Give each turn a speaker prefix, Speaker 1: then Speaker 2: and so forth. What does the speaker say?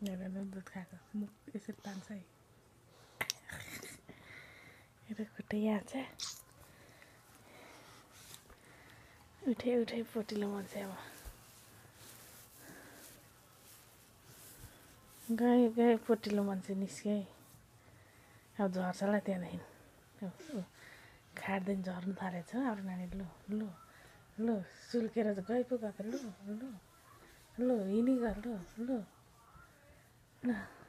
Speaker 1: हेर दुध खाएको मुख यसरी तान्छ है हेर खुट्टा यहाँ छ उठे उठे पोटिलो मान्छे अब गए पोटिलो मान्छे निस्के अब झर्छ होला त्यहाँदेखि खाट्दै झर्नु थालेको छ अब नानी लु लु लु सुल्केर गइ पो गएको लु लु लु हिँडी गयो लु लु ल